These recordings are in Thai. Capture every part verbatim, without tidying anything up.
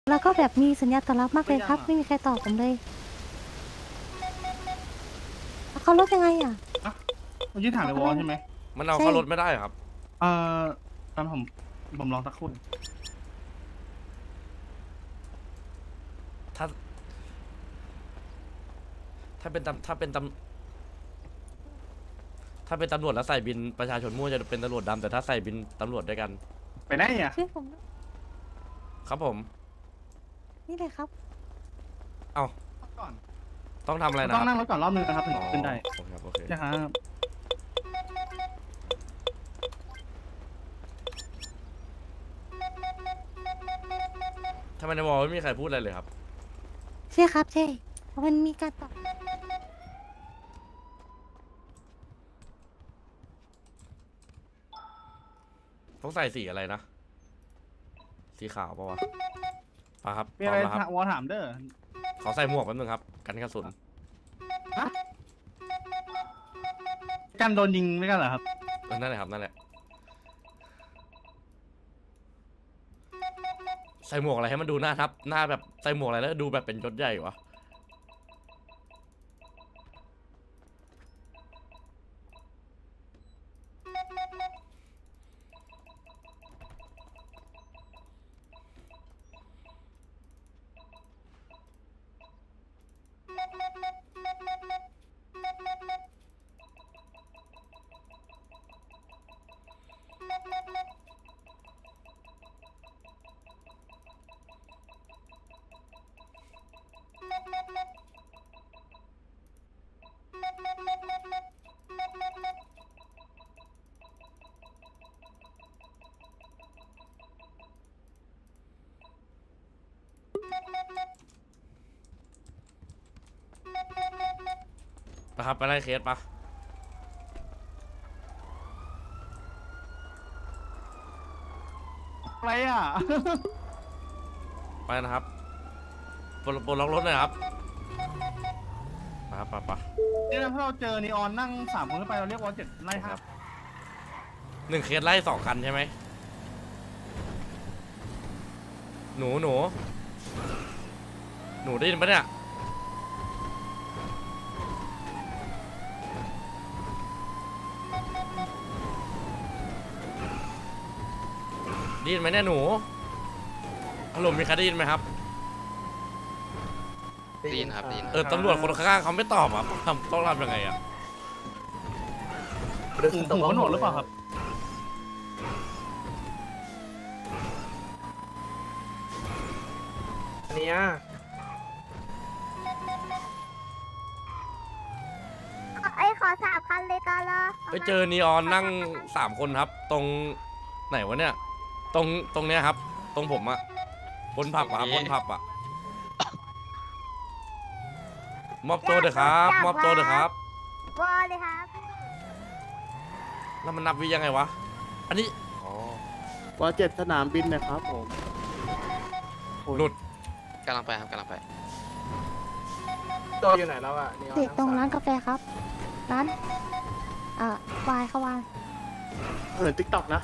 แล้วก็แบบมีสัญญาณตอบรับมากเลยครับไม่มีใครตอบผมเลยเขาลดยังไงอ่ะมันยื่นถามในวอลใช่ไหมมันเอาเข้ารถไม่ได้ครับเอ่อตอนผมผมลองสักครู่ถ้าถ้าเป็นตำถ้าเป็นตำถ้าเป็นตำรวจแล้วใส่บินประชาชนมั่วจะเป็นตำรวจดำแต่ถ้าใส่บินตำรวจด้วยกันไปไหนอ่ะช่วยผมครับผมนี่เลยครับเอาก่อนต้องทำอะไรนะต้องนั่งรถก่อนรอบนึงนะครับถึงขึ้นได้โอเคครับโอเคใช่ครับทำไมในวอลไม่มีใครพูดอะไรเลยครับใช่ครับใช่มันมีการตอบต้องใส่สีอะไรนะสีขาวปะวะปะครับมีอะไรครับวอลถามเด้อขอใส่หมวกแป๊บนึงครับกันกระสุนกันโดนยิงไม่กันเหรอครับนั่นแหละครับนั่นแหละใส่หมวกอะไรให้มันดูหน้าทับหน้าแบบใส่หมวกอะไรแล้วดูแบบเป็นยศใหญ่วะนะครับไปไล่เคสปะอะไรอ่ะไปนะครับปลดปลดล็อกรถหน่อยครับไปครับไปไปเนี่ยถ้าเราเจอนีออนนั่งสามคนขึ้นไปเราเรียกวอลเจ็ดไล่ห้าหนึ่งเคสไล่สองคันใช่ไหมหนูหนูหนูได้ยินปะเนี่ยได้ยินไหมเนี่ยหนูฮัลโหลมีใครได้ยินไหมครับได้ยินครับได้ยินเออตำรวจคนข้างๆเขาไม่ตอบอ่ะทำต้องทำยังไงอ่ะหูหัวหนวดหรือเปล่าครับเนี่ยไอ้ขอสามคันเลยกันละไปเจอนีออนนั่งสามคนครับตรงไหนวะเนี่ยตรงตรงเนี้ยครับตรงผมอะบนผับอะบนผับอะมอบตัวเถอะครับมอบตัวเถอะครับวอเลยครับแล้วมันนับวิยังไงวะอันนี้อ๋อวอเจ็ดสนามบินนะครับผมหลุดกำลังไปครับกำลังไปตัวอยู่ไหนแล้วอ่ะเด็กตรงร้านกาแฟครับร้านอ่าวายเขาวายเหมือนติ๊กต็อกนะ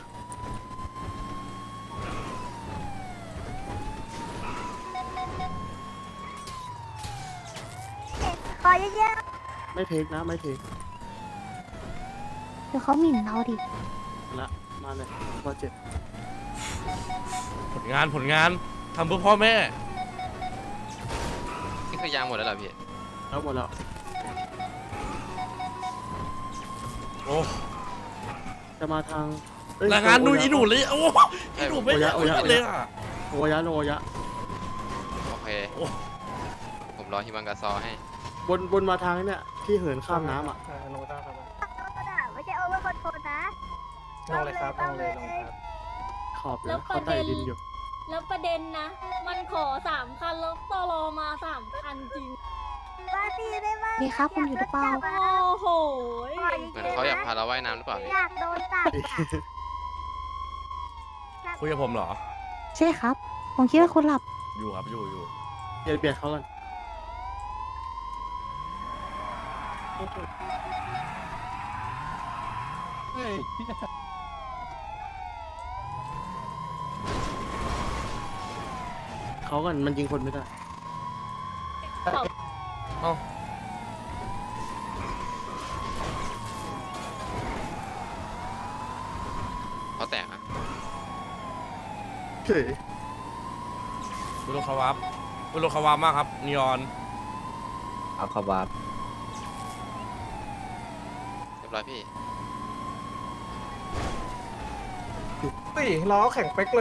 ขอเยอะๆไม่เทคนะไม่เทคเดี๋ยวเขาหมิ่นเราดิละมาเลยวอเจ็ดผลงานผลงานทำเพื่อพ่อแม่นี่คือยางหมดแล้วเหรอพี่แล้วหมดแล้วโอ้จะมาทางรายงานดูอีหนูเลยโอ้อีหนูไม่ได้เลยอ่ะโอยะโอยะโอเคผมรอฮิมังกาซอให้บนบนมาทางเนี่ยที่เหินข้ามน้ำอ่ะๆไม่ใช่โอเวอร์คอนโทรลนะลงเลยครับลงเลยลงครับขอบแล้วเขาไต่ดินอยู่แล้วประเด็นนะ มันขอสามคันแล้วตลอมาสามคันจริงมาตีได้ไหมดีครับคุณอยู่หรือเปล่าโอ้โหเหมือนเขาอยากพาเราว่ายน้ำหรือเปล่าอยากโดนจับคุยกับผมเหรอใช่ครับผมคิดว่าคุณหลับอยู่ครับอยู่อยู่เปลี่ยนเปลี่ยนเขากันเฮ้ยเขากันมันยิงคนไม่ได้เอ้าเขาแตกอ่ะเฮ้ยบุรุษคาวาบบุรุษคาวาบมากครับนีออนเอาคาบาบเรียบร้อยพี่ตีล้อแข็งเป๊กเลย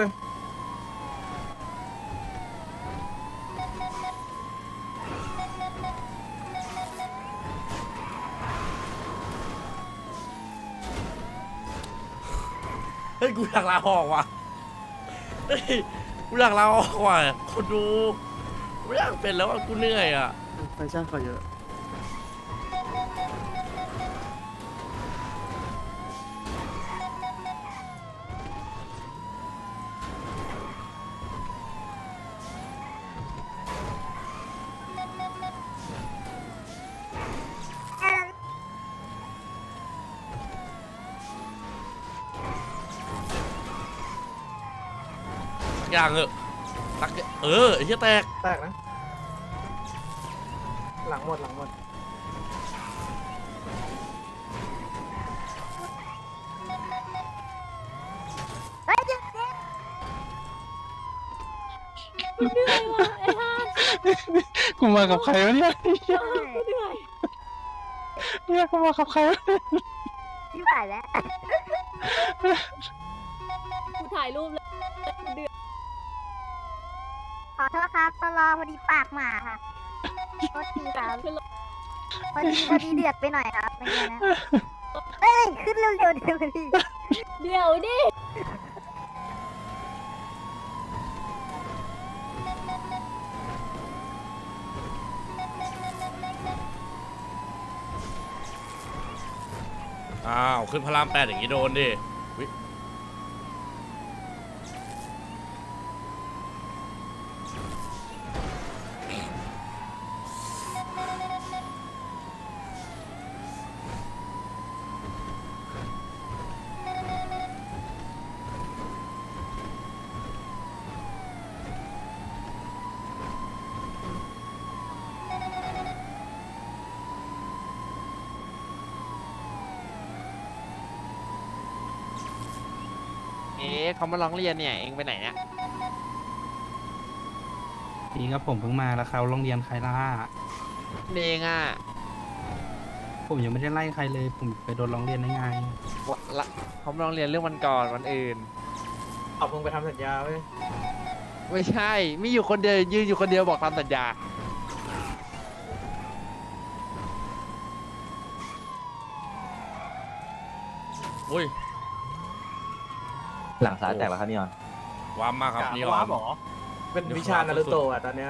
เฮ้ยกูอยากลาออกว่ะเฮ้ยกูอยากลาออกว่ะคนดูกูไม่อยากเป็นแล้วอ่ะกูเหนื่อยอ่ะแฟชั่นเขาเยอะสักอย่างเออสักอย่างเออไอ้เหี้ยแตกแตกนะ หลังหมดหลังหมดเฮ้ยเดี๋ยวเดี๋ยวเหนื่อยว่ะไอ้ห่ากูมากับใครวะเนี่ยเหนื่อยเนี่ยกูมากับใครวะพี่ผ่านแล้วกูถ่ายรูปเลยกูเดือดขอโทษครับตลอพอดีปากหมาค่ะโทษทีครับขึ้นรถพอดีพอดีเดือดไปหน่อยครับเป็นไงนะเอ้ยขึ้นเร็วๆเดี๋ยวพี่เดี๋ยวดิอ้าวขึ้นพระรามแปดอย่างงี้โดนดิวิเอ๊ะเขามาร้องเรียนเนี่ย เองไปไหนเนี่ยนี่ครับผมเพิ่งมาแล้วเขาโรงเรียนใครล่ะเองอ่ะผมยังไม่ได้ไล่ใครเลย ผมไปโดนร้องเรียนได้ไงวะละเขามาร้องเรียนเรื่องวันก่อนวันอื่นเอามึงไปทำสัญญาเว้ยไม่ใช่ มีอยู่คนเดียวยืนอยู่คนเดียวบอกทำสัญญาอุ้ยหลังซ้ายแตกแล้วครับนี่ออนวามมากครับกะนีอว่าอนหรอเป็นวิชานารูโตะอ่ะตอนเนี้ย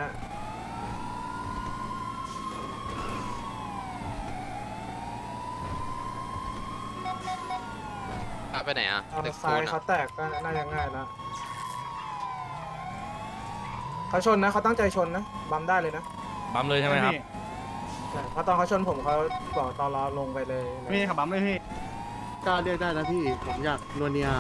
อ่ะไปไหนอ่ะเอาเด็กซ้ายปูนเขาอ่ะแตกก็น่าจะง่ายแล้วเขาชนนะเขาตั้งใจชนนะบัมได้เลยนะบัมเลยใช่ไหมครับใช่เพราะตอนเขาชนผมเขาบอกตอนรอลงไปเลยพี่ขับบัมเลยพี่กล้าเรียกได้นะพี่ผมอยากนวเนีย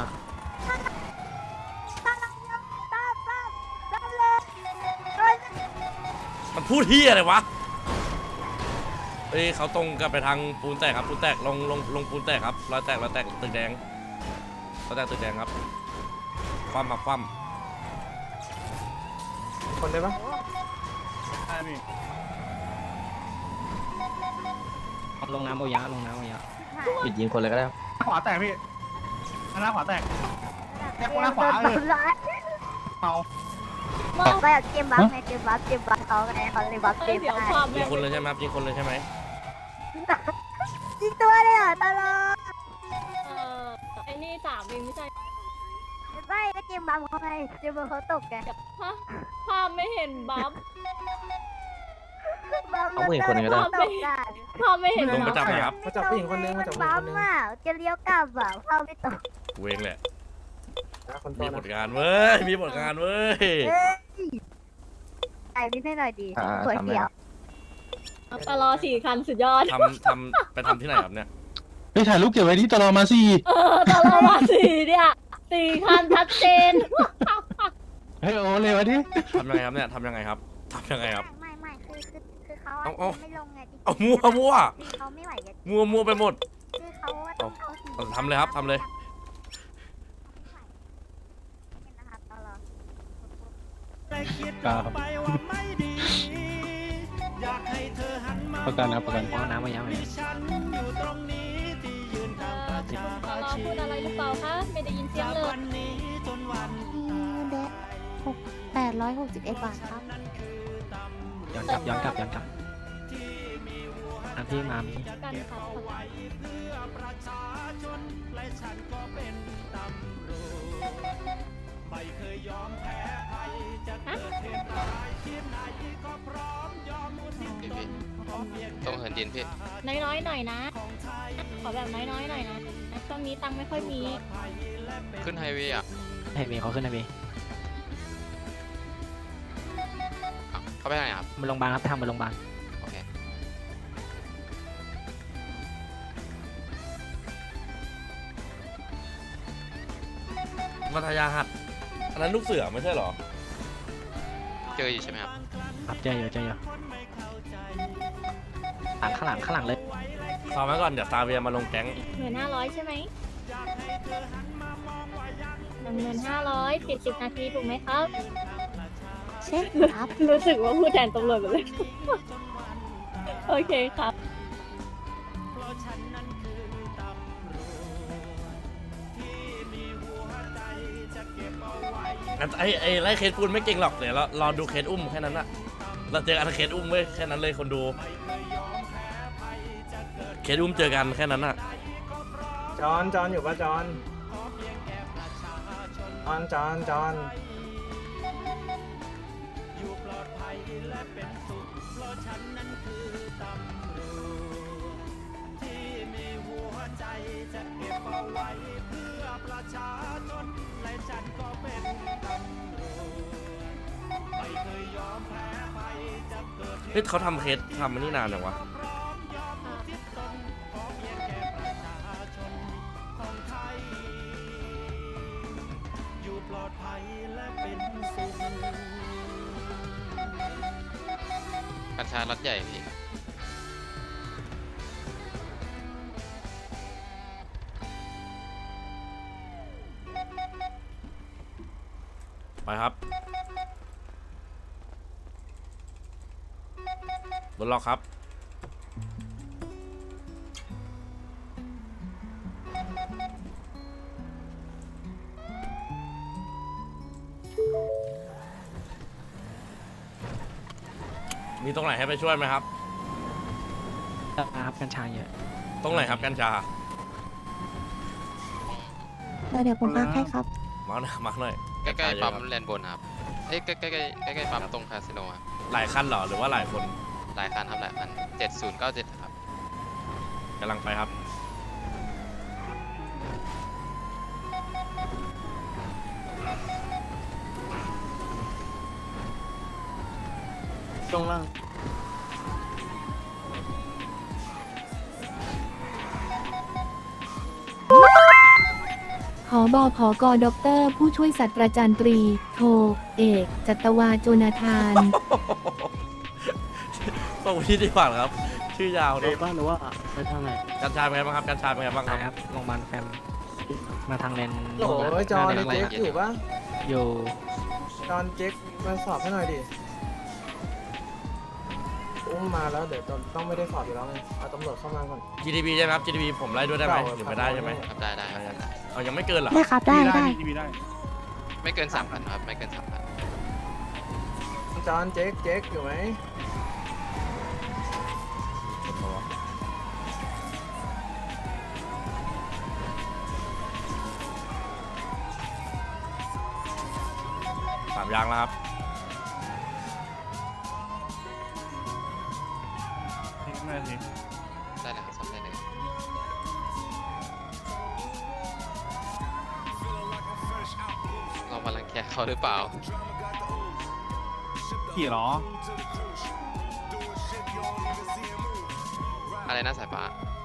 ตามตามตามตามเลยเฮ้ยมันพูดเฮียอะไรวะเอ้ยเขาตรงกับไปทางปูนแตกครับปูนแตกลงลงลงปูนแตกครับรอยแตกรอยแตกตึกแดงรอยแตกตึกแดงครับคว่ำมาคว่คนได้ปะใช่พี่ลงน้ำโอยะลงน้ำโอยะปิดยิงคนเลยก็ได้ครับขวาแตกพี่หน้าขวาแตก แค่หน้าขวาเออ เมามองไปแบบเกมบัฟไงเกมบัฟเกมบัฟเขาไงเขาเลยบัฟเกเอ้ยมเดี๋ยวได้ความำยิแม่งงคนเลยใช่ไหมครับยิงคนเลยใช่ไหมยิงตัวเลยเหรอตลอดเออไอ้นี่สามเองไม่ใช่ไม่ก็เกมบัฟเขาไงเกมบัฟเขาตกไงฮะภาพไม่เห็นบัฟบัฟเอาผู้หญิงคนหนึงก็ได้ตกกันภาพไม่เห็นลงประจำเลยครับมาจับผู้หญิงคนนึงมาจับผู้หญิงบัคฟนนึงอ่ะจะเลี้ยวกลับอ่ะเขาไม่ตกเวงแหละนะคนโตมีนะผลงานเว้ยมีผลงานเว้ยเอ้ยไอ้นี่ให้หน่อยดีอ่าหัวทำเลยเขียวครับตลอสี่คันสุดยอดทำทำไปทำที่ไหนครับเนี่ยไปถ่ายรูปเก็บไว้ที่ตลอมาสิเออตลอมาสี่เนี่ยสี่คันชัดเจนไปเฮ้ยโอ้เลยวะดิทำยังไงครับเนี่ยทำยังไงครับทำยังไงครับไม่ไม่คือคือคือเขาเอาเอาไม่ลงไงจริงๆเอามั่วมั่วเขาไม่ไหวจะมัวมัวไปหมดคือเขาต้องเอาสีเอาทำเลยครับทำเลยนะครับตลอดครับประกันนะประกันเอาน้ำมายังไงตลอพูดอะไรหรือเปล่าคะ ไม่ได้ยินเสียงเลยมีเดะหกแปดร้อยหกสิบเอ็ดบาทครับย้อนกลับย้อนกลับย้อนกลับอันที่มามีกันค่ะฮะพี่พี่ต้องเหินดินพี่น้อยๆหน่อยนะ ขอแบบน้อยๆหน่อยนะช่วงนี้ตังค์ไม่ค่อยมีขึ้นไฮเวย์อ่ะให้เมย์เขาขึ้นนะเมย์อ่ะเข้าไปทางไหนครับมาโรงพยาบาลครับทางมาโรงพยาบาลโอเคมัธยาหัดอันนั้นลูกเสือไม่ใช่เหรอเจออยู่ใช่ไหมครับครับเจออยู่เจออยู่หลังข้างหลังข้างหลังเลยฟังไว้ก่อนเดี๋ยวตาเวียมาลงแก๊งหมื่นห้าร้อยใช่ไหมหนึ่งหมื่นห้าร้อยปิดสิบนาทีถูกไหมครับเช็คครับรู้สึกว่าพูดแทนตำรวจไปเลย โอเคครับไอ้ไอ้ไล่เคสปูนไม่เก่งหรอกเดี๋ยวเรารอดูเคสอุ้มแค่นั้นอะเราเจอกันเคสอุ้มเว้ยแค่นั้นเลยคนดูเคสอุ้มเจอกันแค่นั้นอะจอนจอนอยู่ป่ะจอนจอนจอนจอนเฮ้ยเขาทำเคสทำมันนี่นานจังวะกัญชารถใหญ่พี่ไปครับรถล็อกครับมีตรงไหนให้ไปช่วยไหมครับครับกัญชาเยอะตรงไหนครับกัญชาแล้วเดี๋ยวผมพักให้ครับมาหน่อยมาหน่อยใกล้ๆปั๊มแลนด์บนครับเอ้ยใกล้ๆใกล้ๆใกล้ๆปั๊มตรงคาสิโนครับหลายคันเหรอหรือว่าหลายคนหลายคันครับหลายคันเจ็ดศูนย์เก้าเจ็ดครับกำลังไปครับตรงล่างผบผกด็อกเตอร์ผู้ช่วยศาสตราจารย์ตรี โท เอก จัตวาโจนาธานตรงที่ดีกว่าครับ ชื่อยาวไปเนาะบ้านหรือว่าไปทางไหนกัญชาเป็นไงบ้างครับกัญชาเป็นไงบ้างครับครับโรงพยาบาลแฟมมาทางเลนโอ้ยจอนเจ๊กอยู่ป่ะอยู่จอนเจ๊กมาสอบให้หน่อยดิอุ้มมาแล้วเดี๋ยวต้องไม่ได้สอบอยู่แล้วไงเอาตำรวจเข้ามาก่อนจี ที บี ใช่ไหมครับ จี ที บี ผมไล่ด้วยได้ไหมหรือไม่ได้ใช่ไหมครับได้ได้ครับได้เอายังไม่เกินเหรอได้ครับ ได้ได้ไม่เกินสามพันครับไม่เกินสามพันจอนเจ๊กเจ๊กอยู่ไหมสามยางแล้วครับได้เลยครับซ่อมได้เลยเรามาลังแกเขาหรือเปล่ากี่หรออะไรนะสายฟ้า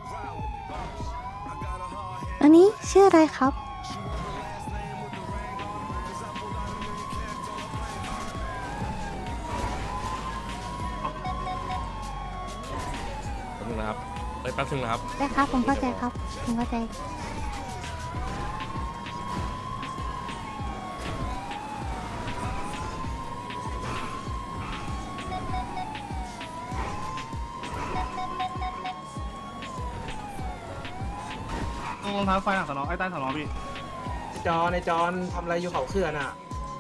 อันนี้ชื่ออะไรครับเอ้ยแป๊บนึงนะครับได้ครับผมเข้าใจครับผมเข้าใจต้องรองเท้าไฟหลังสนอไอ้ใต้สนอพี่จอนในจอนทำอะไรอยู่เขาเขื่อนอ่ะ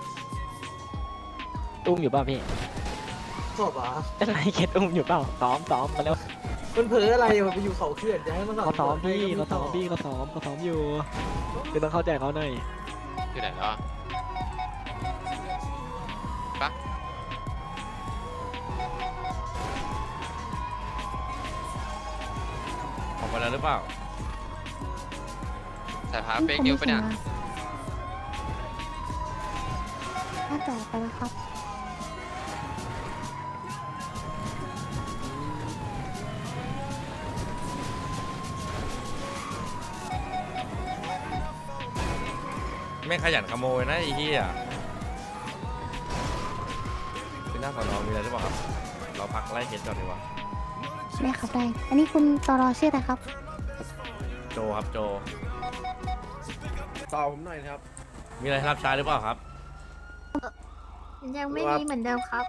อุ้มอยู่เปล่าพี่ขอบอ่ะอะไรเกตอุ้มอยู่เปล่าซ้อมซ้อมมาแล้วมันเผลออะไรมันไปอยู่เขาเขื่อนจะให้มันเขาซ้อมพี่เขาซ้อมพี่เขาซ้อมเขาซ้อมอยู่คือต้องเข้าใจเขาหน่อยอยู่ไหนแล้วอะปะออกไปแล้วหรือเปล่าสายพาเฟกนิวปะเนี่ยน่าจะออกไปแล้วครับไม่ขยันขโมยนะไอ้เหี้ยเป็นหน้าสอนอมีอะไรหรือเปล่าครับ เราพักไล่เคสก่อนดีกว่าไม่ครับได้ อันนี้คุณตอรอชื่ออะไรครับโจครับโจต่อผมหน่อยครับมีอะไรให้รับใช้หรือเปล่าครับยังไม่มีเหมือนเดิมครับ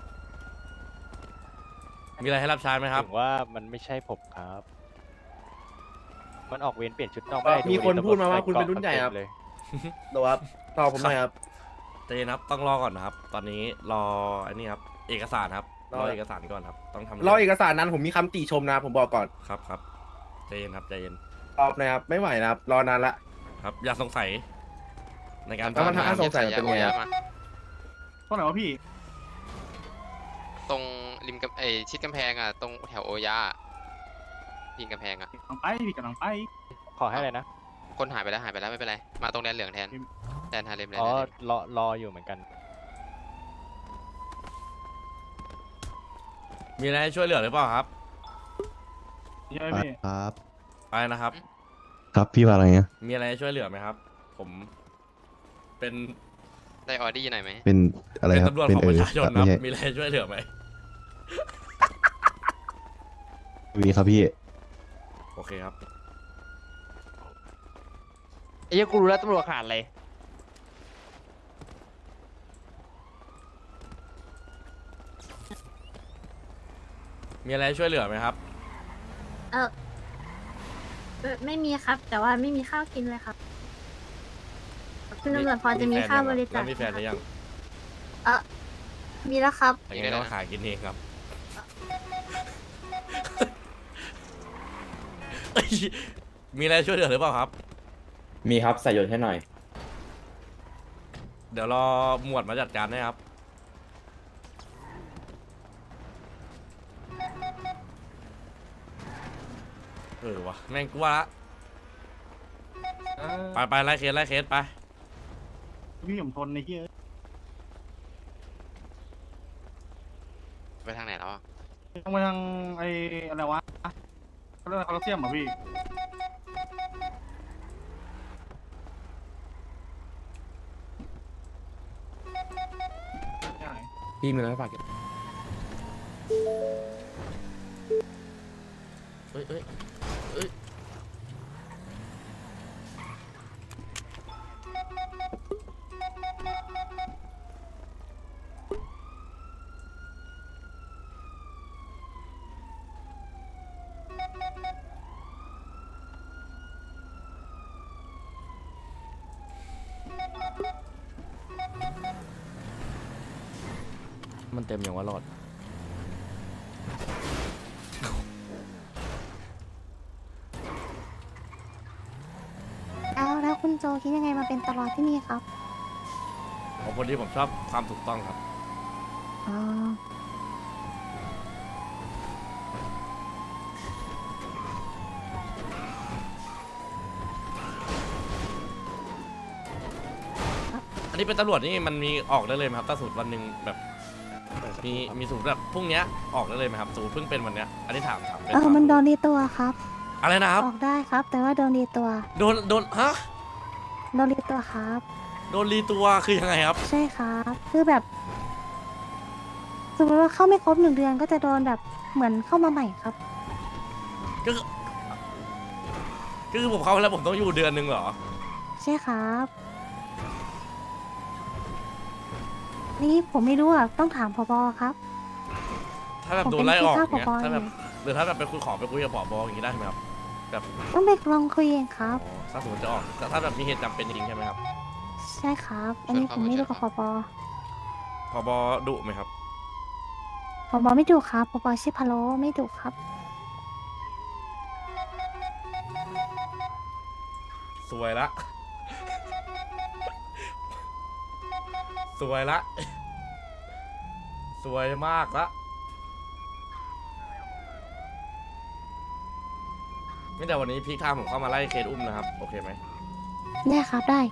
มีอะไรให้รับใช้ไหมครับถึงว่ามันไม่ใช่ผมครับ มันออกเวรเปลี่ยนชุดนอกไม่ได้มีคนพูดมาว่าคุณเป็นรุ่นใหญ่ครับเลยโดครับตอบผมหน่อยครับเจนครับต้องรอก่อนนะครับ ตอนนี้รออันนี้ครับ เอกสารครับรรออเอกสารก่อนครับ ต้องทำรอเอกสารนั้นผมมีคำติชมนะผมบอกก่อนครับครับใจเย็นครับใจเย็นตอบหนะครับไม่ไหวนะครับรอนานละครับ อย่าสงสัย ในการแล้วมันทำงาถ้าสงสัยเป็นไงยาอะมาตรงไหนวะพี่ตรงริมกับไอชิดกำแพงอ่ะ ตรงแถวโอยาพิงกำแพงอ่ะกำลังไปพี่กำลังไปขอให้อะไรนะคนหายไปแล้วหายไปแล้วไม่เป็นไร มาตรงแดนเหลืองแทน แดนฮาเลมแดนอ๋อฮาเลมรอรออยู่เหมือนกันมีอะไรให้ช่วยเหลือหรือเปล่าครับใช่ไหมพี่ครับไปนะครับครับพี่ว่าอะไรเนี่ยมีอะไรให้ช่วยเหลือไหมครับ ผม เป็นได้ออดี้หน่อยไหมเป็นอะไรเป็นครับตำรวจเป็นของเอประอชาชนไม่ครับใช่มีอะไรให้ช่วยเหลือไหมมีครับพี่โอเคครับไอ้ยังกูรู้แล้วตำรวจขาดเลยมีอะไรให้ช่วยเหลือไหมครับเออไม่มีครับ แต่ว่าไม่มีข้าวกินเลยครับคุณตำรวจพอจะมีข้าวบริจาคแล้วมีแฟนหรือยังเออมีแล้วครับอย่างนี้เราขายกินเองครับเอ้ยมีอะไรช่วยเหลือหรือเปล่าครับมีครับใส่ยศให้หน่อยเดี๋ยวรอหมวดมาจัดการให้ครับ เออวะแม่งกลัวละไปไปไล่เคสไล่เคสไปพี่ผมทนในที่ไปทางไหนแล้วอ่ะต้องไปทางไอ้อะไรวะเขาเรียกอะไรคาร์เซียมเหรอพี่พี่มีอะไรฝากเอ้ยเอ้ยเอ้ยมันเต็มอย่างว่ารอดเอาแล้วคุณโจคิดยังไงมาเป็นตลอดที่นี่ครับของคนที่ผมชอบความถูกต้องครับอ๋ออันนี้เป็นตำรวจนี่มันมีออกได้เลยไหมครับถ้าสูตรวันหนึ่งแบบ มีมีสูตรแบบพรุ่งเนี้ยออกได้เลยไหมครับ สูตรเพิ่งเป็นวันเนี้ย อันนี้ถามถามเป็นเออมันโดนดีตัวครับอะไรนะครับออกได้ครับ แต่ว่าโดนดีตัวโดนโดนฮะโดนดีตัวครับโดนรีตัวคือยังไงครับใช่ครับ คือแบบ สมมติว่าเข้าไม่ครบหนึ่งเดือนก็จะโดนแบบเหมือนเข้ามาใหม่ครับก็คือก็คือผมเข้าไปแล้วผมต้องอยู่เดือนหนึ่งเหรอใช่ครับ นี่ผมไม่รู้อ่ะต้องถามผบครับถ้าแบบผมโดเป็น นไล่ออกที่เงี้ยข้าผบถ้าแบบอยู่หรือถ้าแบบไปคุยขอไปคุยกับผบอย่างงี้ได้ไหมครับแบบต้องไปลองคุยเองครับอ๋อถ้าสมมติจะออกถ้าถ้าแบบมีเหตุจำเป็นจริงๆใช่ไหมครับใช่ครับ อันนี้ผมไม่รู้กับผบผบดุไหมครับผบไม่ดุครับผบชื่อพะโลไม่ดุครับสวยละ สวยละ สวยมากละไม่แต่วันนี้พีคไทม์ผมเข้ามาไล่เคสอุ้มนะครับ โอเคไหมได้ครับได้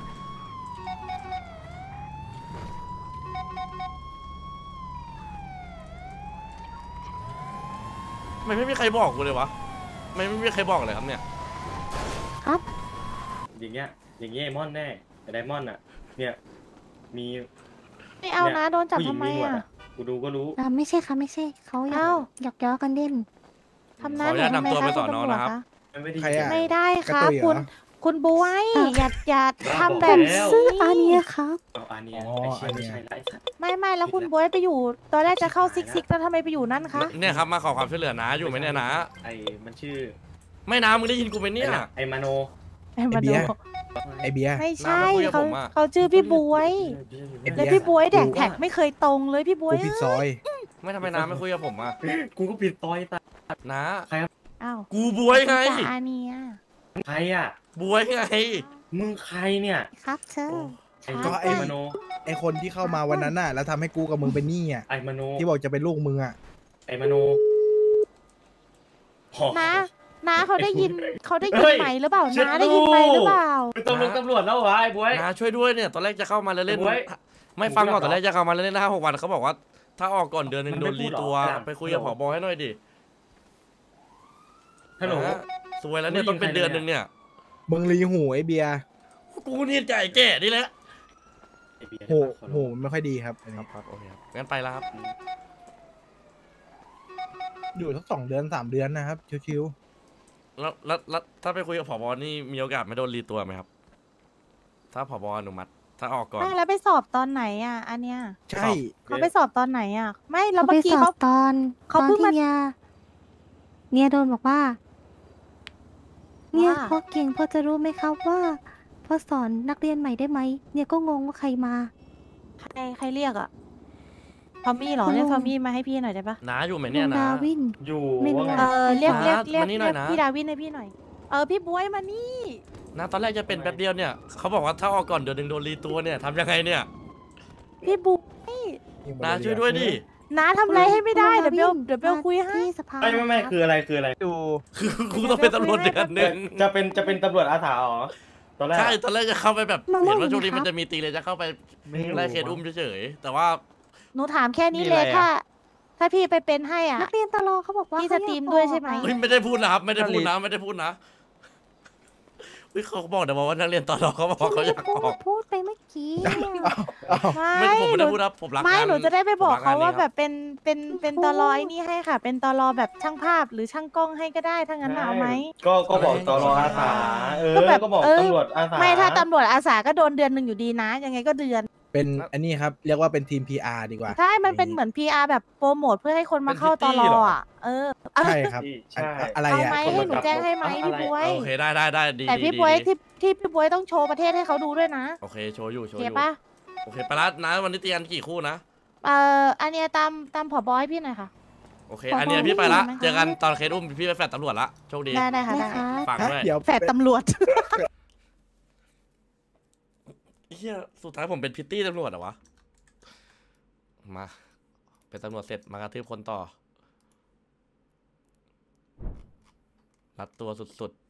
ไม่ไม่มีใครบอกกูเลยวะไม่ไม่มีใครบอกเลยครับเนี่ยครับอย่างเงี้ยอย่างเงี้ยไอมอนแน่แต่ไดมอนด์อ่ะเนี่ยมีไม่เอานะโดนจับผู้หญิทำงไมหนวดอ่ะกูดูก็รู้อ่าไม่ใช่ค่ะไม่ใช่เขาหยอกหยอกย้อกันเล่นทำหน้าหนูทำไมคะคุณตำรวจคะใครอ่ะไม่ได้ครับคุณคุณบวยอย่าอย่าทำแบบแล้วซื้ออาเนียครับเอาอันเนี้ยไอเชี่ยไม่ใช่ละไอ้สัตว์ไม่ไม่แล้วคุณบวยไปอยู่ ตอนแรกจะเข้าซิกซิกแล้วทำไมไปอยู่นั่นคะเนี่ยครับมาขอความช่วยเหลือนะอยู่ไหมเนี่ยนะไอมันชื่อไม่นะมึงได้ยินกูไหมเนี่ยไอมาโนไอ้มาดูไอเบียร์ไม่ใช่น้ามาคุยกับเขาผมอะเขาชื่อพี่บวยไอเบีแล้วยร์พี่บวยแดกแท็กไม่เคยตรงเลยพี่บวยกูผิดซอยไม่ทำไมน้าไม่คุยกับผมอ่ะกูก็ปิดตอยตานะอ้าวกูบวยไงจ่าอาเนียใครอ่ะบวยไงมึงใครเนี่ยครับเธอไอ้ก็ไอ้มาโนไอคนที่เข้ามาวันนั้นน่ะ แล้วทำให้กูกับมึงเป็นหนี้อ่ะไอ้มาโนที่บอกจะเป็นลูกมึงอ่ะไอ้มาโนนะนะเขาได้ยินเขาได้ยิเฮ้นยไหมหรือเปล่าเช็ดนะได้ยินไหมหรือเปล่าตำรวจตำรวจแล้วเหรอไอ้บวยนะช่วยด้วยเนี่ยตอนแรกจะเข้ามาเล่นบวยๆไม่ฟังก่อนตอนแรกจะเข้ามาเล่นๆห้าหกวันเขาบอกว่า ถ้าออกก่อนเดือนหนึ่งมันโดไม่นรีพูดหรอตัวอ่ะไปคุยกับผบให้หน่อยดิฮัลโหลนะสวยแล้วเนี่ยไม่ยิต้อง งเป็นใครเลยเดือนหนึ่งเนี่ยมึงรีหูไอเบียร์กูเนี่ยใจแก่นี่แหละไอ้เบียร์โหโหมันไม่ค่อยดีครับอันครันี้บครับโอเคครับงั้นไปแล้วครับอยู่สักสองเดือนสามเดือนนะครับชิวแล้วแล้วแล้วถ้าไปคุยกับผบนี่มีโอกาสไม่โดนรีตัวไหมครับ ถ้าผบอนุมัติ ถ้าออกก่อนไม่แล้วไปสอบตอนไหนอ่ะ อันเนี้ยๆใช่เขาไปสอบตอนไหนอ่ะ ไม่แล้วเขาเมื่ไปอกี้สอเขาบตอนเขาตอนเพิ่งที่มาเนียเนียโดนบอกว่า เนี่ยว่าพ่อเก่งพ่อจะรู้ไหมครับว่าพ่อสอนนักเรียนใหม่ได้ไหมเนี่ยก็งงว่าใครมาใครใครเรียกอ่ะทอมมี่เหรอคุณเรียกลุงทอมมี่มาให้พี่หน่อยได้ปะน้าอยู่ไหมลุเนี่ยงนะดาวินอยู่ไม่รู้ว่าไงเออเรียกเรียกนัดเรียกมานี่หน่เรีอย ยกนะพี่ดาวินให้พี่หน่อย เออพี่บวยมานี่นะตอนแรกจะเป็นแป๊บเดียวเนี่ยเขาบอกว่าถ้าออกก่อนเดือนหนึ่งโดนรีตัวเนี่ยทำยังไงเนี่ยพี่บวยน้าช่วยด้วยดิน้าทำอะไรให้ไม่ได้คุณเดี๋ยวเบลดาวินเดี๋ยวเบลคุยให้ที่สภาไม่ไม่ไม่คืออะไรคืออะไรดูคือกูต้องเป็นตำรวจเดือนหนึ่งจะเป็นจะเป็นตำรวจอาสาเหรอตอนแรกใช่ตอนแรกจะเข้าไปแบบมะม่วงเห็นว่าช่วงนี้อยู่ไหมมันจะมีตีเลยจะเข้าไปไม่รู้ไล่เคสอุ้มเฉยๆแต่ว่าหนูถามแค่นี้มีเลอะไรยอะถ้า ถ้าพี่ไปเป็นให้อ่ะนักเรียนตลอเขาบอกว่าพี่เขาสตรีมอากด้วยออกใช่ไหมอะเฮ้ยไม่ได้พูดนะครับ ไม่ได้พูดนะไม่ได้พูดนะเฮ้ยเขาบอกแต่ว่านักเรียนตอนรอเขาบอกเขาอยากออกพูดไปเมื่อกี้ไม่ไม่ผมไม่หได้นูพูดนะผมรักไม่งานหนูจะได้ไปบอกผมรัเขางนว่านี้แบครับบเป็นเป็นเป็นตอรอไอ้นี่ให้ค่ะ เป็นตอรอแบบช่างภาพหรือช่างกล้องให้ก็ได้ถ้างั้นน่ะเอาไหมก็ก็บอกตรอาสาเออก็แบบก็บอกเออตำรวจอาสาไม่ถ้าตำรวจอาสาก็โดนเดือนหนึ่งอยู่ดีนะ ยังไงก็เดือนเป็นอันนี้ครับ เรียกว่าเป็นทีม พี อาร์ ดีกว่าใช่ มันเป็นเหมือน พี อาร์ แบบโปรโมทเพื่อให้คนมาเข้าตอรออ่ะ เออเอาใช่ครับใช่อะอะไรเอาอ่ะไหมคนให้มาหนูแจ้งให้ไหมพี่บวยโอเคได้ได้ได้ดีแต่ดีพี่ดีบวยดีที่ที่พี่บวยต้องโชว์ประเทศให้เขาดูด้วยนะโอเคโชว์อยู่โชโอว์เคอยู่ปะโอเคไปละนะวันนี้เตรียมกี่คู่นะเอ่ออันเนี้ยตามตามผบให้พี่หน่อยค่ะโอเคขออันเนี้ยความพี่ไปละร่วมมือไหมคะเจอกันตอนเคสอุ้มพี่ไปแฟลตตำรวจละโชคดีได้ได้ค่ะได้นะคะฝากฮะด้วยเดี๋ยวแฝดตำรวจเฮียสุดท้ายผมเป็นพิตตี้ตำรวจเหรอวะมาเป็นตำรวจเสร็จมากระทืบคนต่อรัดตัวสุดๆ